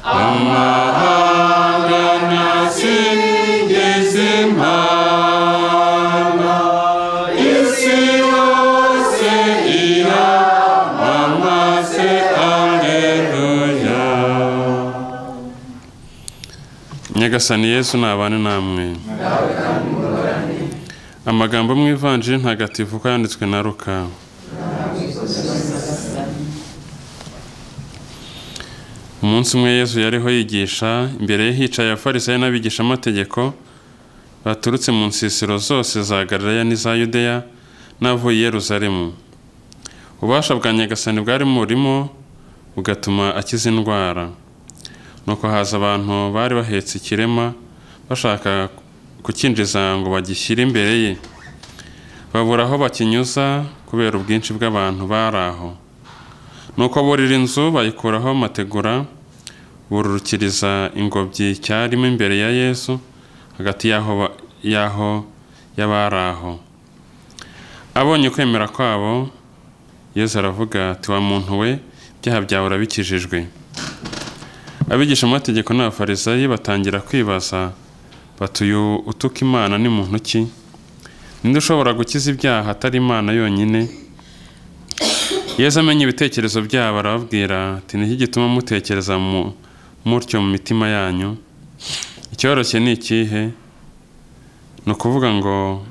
amahanga nasingiza Imana, isi yose iyamamaze alleluya. Nyagasani Yesu nabane namwe. Amagambo mu Ivanjili ntagatifu ko yanditswe na Luka. Umunsi umwe Yesu yariho yigisha, imbere ye hicaye abafarisayo n'abigishamategeko baturutse mu nsisiro zose za Galilaya n'iza Yudeya n'avuye i Yerusalemu. Ububasha bwa Nyagasani bwari murimo bugatuma akiza indwara. Nuko haza abantu bari bahetse ikirema bashaka kukinjiza ngo bagishyire imbere ye. Babura aho bakinyuza kubera ubwinshi bw'abantu bari aho. Nuko burira inzu bayikuraho amategura, bururukiriza ingobyi cyarimo imbere ya Yesu hagati y'aho y'abari aho. Abonye kwemera kwabo, Yesu aravuga ati, wa muntu we, ibyaha byawe urabikijijwe. Abigishamategeko n'abafarisayo batangira kwibaza bati, uyu utuka Imana ni muntu ki? Ninde ushobora gukiza ibyaha atari Imana yonyine? Yesu amenye ibitekerezo byabo arababwira ati, ni iki gituma mutekereza mutyo mu mitima yanyu? Icyoroshye ni ikihe? Ni ukuvuga ngo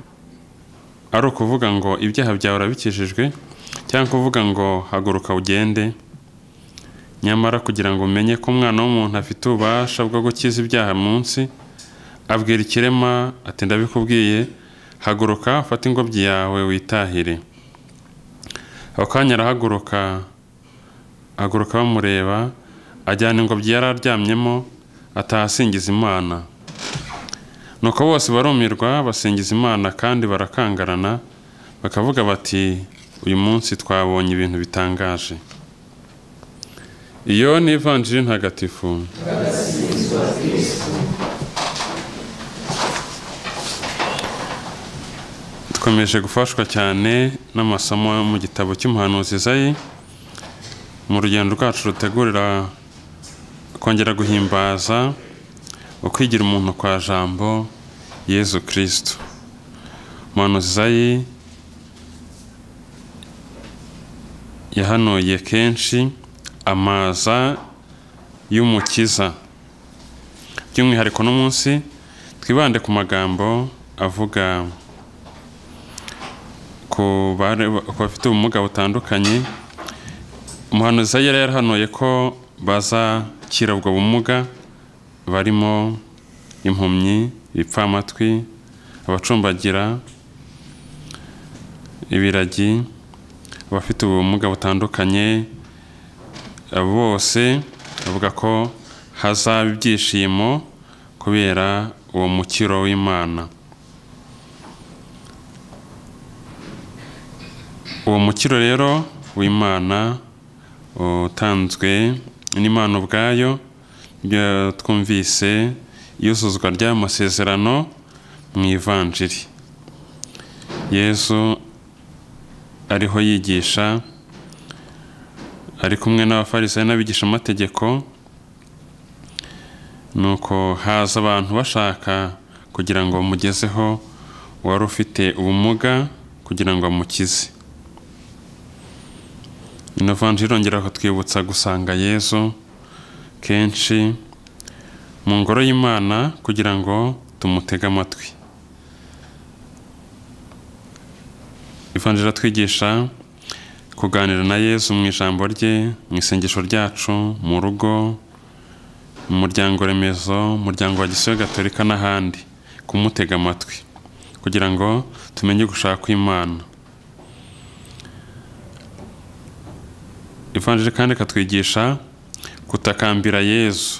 ibyaha byawe urabikijijwe, cyangwa kuvuga ngo haguruka ugende? Nyamara kugira ngo umenye ko umwana w'umuntu afite ububasha bwo gukiza ibyaha munsi, abwira ikirema ati, ndabikubwiye, haguruka ufate ingobyi yawe witahire. Ako kanya arahaguruka bamureba, ajyana ingobyi yari aryamyemo, ataha asingiza Imana. Nuko bose barumirwa basingiza Imana kandi barakangarana, bakavuga bati, uyu munsi twabonye ibintu bitangaje. Iyo ni Ivanjili ntagatifu. Dukomeje gufashwa cyane n'amasomo mu gitabo cy'umuhanuzi Izayi, mu rugendo rwacu rutegurira kongera guhimbaza ukwigira umuntu kwa jambo Yesu Kristo. Umuhanuzi Izayi yahanuye kenshi amaza y'umukiza. By'umwihariko n'umunsi twibande ku magambo avuga ku bafite ubumuga butandukanye. Umuhanuzi Izayi yari yarahanuye ko bazakira ubwo bumuga, barimo impumyi, ibipfamatwi, abacumbagira, ibiragi, abafite ubumuga butandukanye. Bose bavuga ko hazaba ibyishimo kubera uwo mukiro w'Imana. Uwo mukiro rero w'Imana utanzwe n'Imana ubwayo, ibyo twumvise iyuzuzwa ry'ayo masezerano mu Ivanjili. Yesu ariho yigisha, ari kumwe n'abafarisayo n'abigishamategeko, nuko haza abantu bashaka kugira ngo bamugezeho uwari ufite ubumuga kugira ngo amukize. Ino Vanjili irongera kutwibutsa gusanga Yesu kenshi mu ngoro y'Imana kugira ngo tumutege amatwi. Ivanjili iratwigisha kuganira na Yesu mu ijambo rye, mu isengesho ryacu, mu rugo, mu muryango remezo, umuryango wa Gisiyo Gatolika n'ahandi, kumutega amatwi kugira ngo tumenye gushaka kw'Imana. Ivanjili kandi ikatwigisha gutakambira Yesu.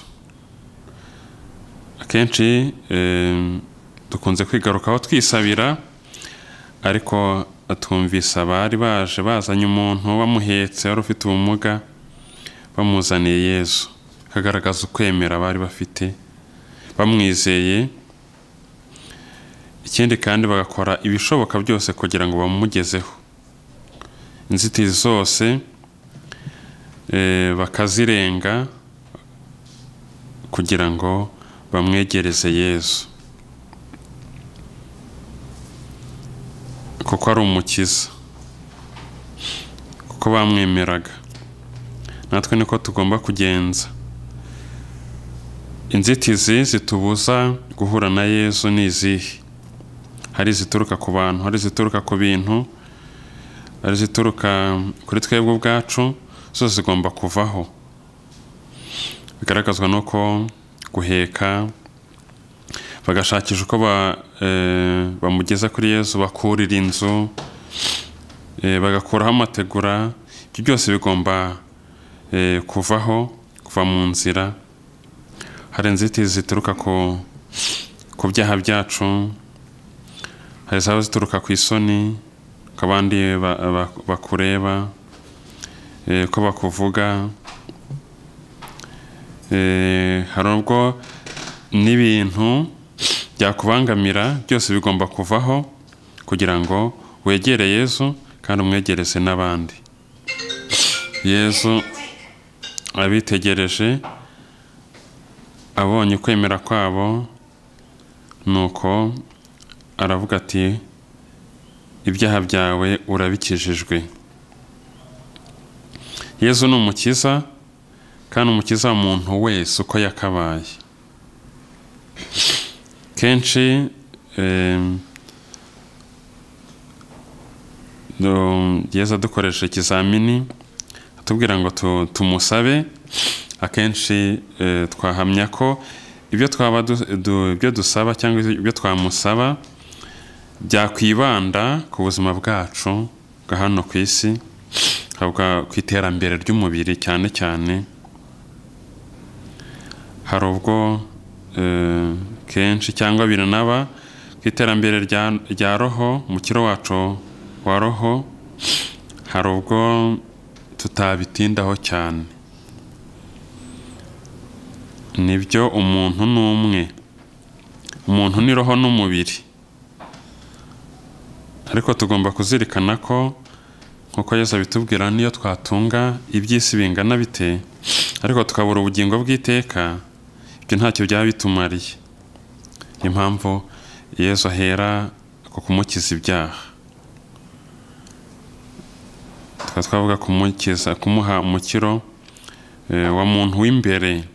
Akenshi dukunze kwigarukaho twisabira, ariko twumvise abari bazanye umuntu bamuhetse wari ufite ubumuga, bamuzaniye Yesu, kagaragaza ukwemera bari bafite, bamwizeye. Ikindi kandi bagakora ibishoboka byose kugira ngo bamugezeho. Inzitizi zose bakazirenga kugira ngo bamwegereze Yesu, kuko ari umukiza, kuko bamwemeraga. Natwe niko tugomba kugenza. Inzitizi zitubuza guhura na Yesu ni izihe? Hari izituruka ku bantu, hari izituruka ku bintu, hari izituruka kuri twebwe ubwacu, zose zigomba kuvaho. Bigaragazwa nuko guheka, bagashakisha uko bamugeza kuri Yesu, bakurira inzu, bagakuraho amategura. Ibyo byose bigomba kuvaho, kuva mu nzira. Hari inzitizi zituruka ku byaha byacu, hari izaba zituruka ku isoni, ko abandi bakureba, ko bakuvuga. Hari ubwo n'ibintu byakubangamira, byose bigomba kuvaho kugira ngo wegere Yesu kandi umwegereze n'abandi. Yesu abitegereje, abonye kwemera kwabo, nuko aravuga ati ibyaha byawe urabikijijwe. Yesu ni umukiza, kandi umukiza w'umuntu wese uko yakabaye. Kenshi Yesu adukoresha ikizamini atubwira ngo tumusabe. Akenshi twahamya ko ibyo dusaba cyangwa ibyo twamusaba byakwibanda ku buzima bwacu bwa hano ku isi, ku iterambere ry'umubiri cyane cyane. Hari ubwo kenshi cyangwa biranaba ku iterambere rya roho, umukiro wacu wa roho, hari ubwo tutabitindaho cyane. Nibyo, umuntu ni umwe, umuntu ni roho n'umubiri, ariko tugomba kuzirikana ko nkuko Yesu abitubwira, niyo twatunga iby'isi bingana bite, ariko tukabura ubugingo bw'iteka, ibyo ntacyo byaba bitumariye. Niyo mpamvu Yesu ahera ku kumukiza ibyaha. Twavuga kumukiza, kumuha umukiro wa muntu w'imbere.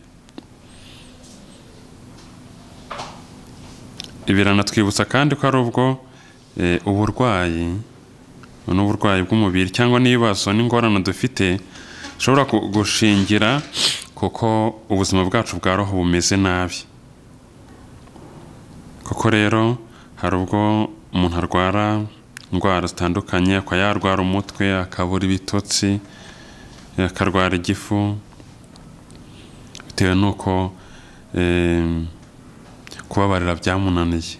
Biranatwibutsa kandi ko ari ubwo uburwayi n'uburwayi bw'umubiri cyangwa n'ibibazo n'ingorane dufite ushobora gushingira kuko ubuzima bwacu bwa roho bumeze nabi. Kuko rero hari ubwo umuntu arwara indwara zitandukanye, akaba yarwara umutwe, akabura ibitotsi, akarwara igifu, bitewe n'uko kubabarira byamunaniye,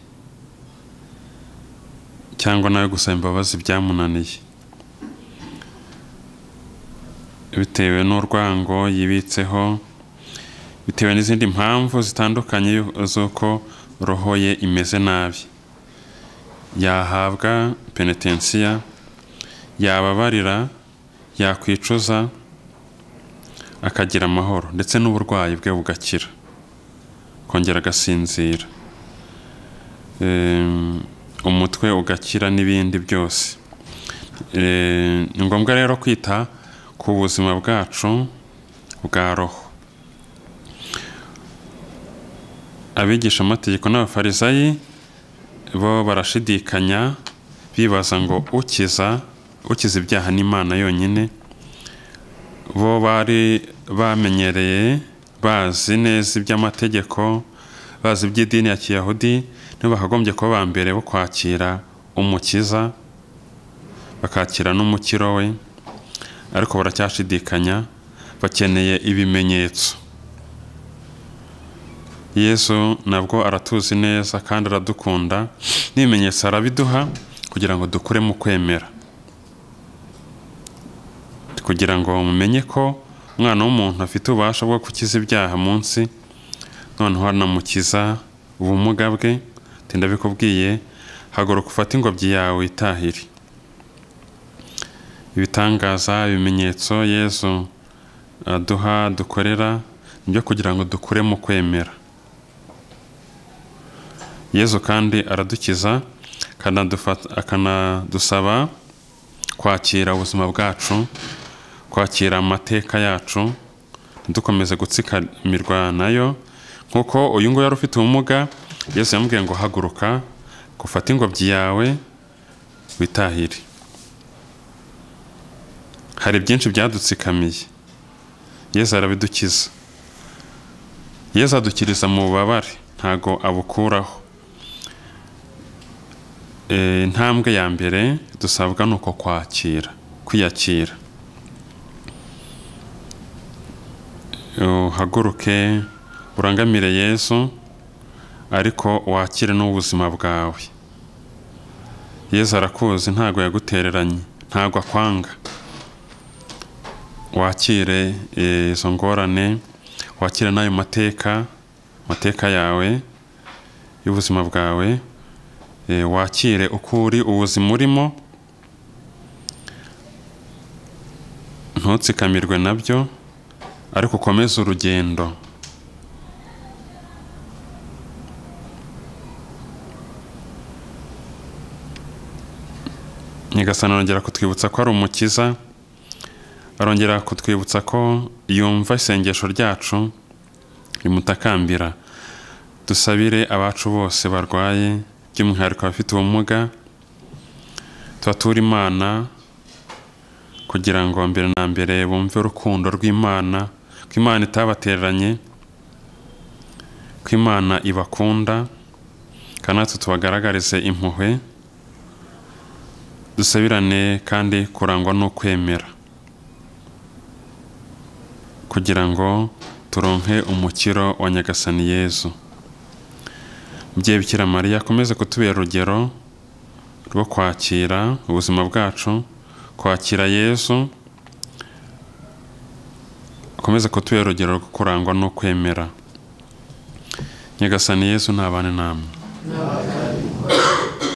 cyangwa nawe gusaba imbabazi byamunaniye, bitewe n'urwango yibitseho, bitewe n'izindi mpamvu zitandukanye z'uko roho ye imeze nabi. Yahabwa penetensiya, yababarira, yakwicuza, akagira amahoro, ndetse n'uburwayi bwe bugakira, kongera agasinzira, umutwe ugakira, n'ibindi byose. Ni ngombwa rero kwita ku buzima bwacu bwa roho. Abigisha amategeko n'abafarisayi bo barashidikanya, bibaza ngo ukiza ibyaha n'Imana yonyine. Bo bari bamenyereye, bazi neza iby'amategeko, bazi iby'idini ya Kiyahudi, nibo bakagombye kuba ba mbere bo kwakira umukiza, bakakira n'umukiro we, ariko baracyashidikanya, bakeneye ibimenyetso. Yesu nabwo aratuzi neza kandi aradukunda, n'ibimenyetso arabiduha kugira ngo dukure mu kwemera, kugira ngo mumenye ko umwana w'umuntu afite ububasha bwo gukiza ibyaha munsi, noneho anamukiza ubumuga bwe. Ndabikubwiye, haguruka ufate ingobyi yawe witahire. Ibitangaza, ibimenyetso Yesu aduha, dukorera, byo kugira ngo dukure mu kwemera. Yezu kandi aradukiza akanadusaba kwakira ubuzima bwacu, kwakira amateka yacu, ntidukomeze gutsikamirwa nayo. Nkuko uyu nguyu yari ufite ubumuga, Yesu yamubwiye ngo haguruka, gufata ingobyi yawe witahire. Hari byinshi byadutsikamiye, Yesu arabidukiza. Yesu adukiriza mu bubabare, ntago abukuraho. Intambwe ya mbere dusabwa nuko kwakira, kwiyakira. Uhaguruke urangamire Yesu, ariko wakire n'ubuzima bwawe. Yesu arakuzi, ntago yagutereranye, ntago akwanga. Wakire izo ngorane, wakire n'ayo mateka yawe y'ubuzima bwawe. Wakire uko uri, ubuzima urimo, ntutsikamirwe nabyo, ariko ukomeze urugendo. Nyagasani arongera kutwibutsa ko ari umukiza, arongera kutwibutsa ko yumva isengesho ryacu, rimutakambira. Dusabire abacu bose barwaye, by'umwihariko abafite ubumuga, tubature Imana kugira ngo mbere na mbere bumve urukundo rw'Imana, ko Imana itabatereranye, ko Imana ibakunda, kandi natwe tubagaragarize impuhwe. Dusabirane kandi kurangwa no kwemera, kugira ngo turonke umukiro wa Nyagasani Yezu. Mubyeyi Bikira Mariya akomeze kutubera urugero rwo kwakira ubuzima bwacu, kwakira Yezu, akomeze kutubera urugero rwo kurangwa no kwemera. Nyagasani Yezu ntabane namwe.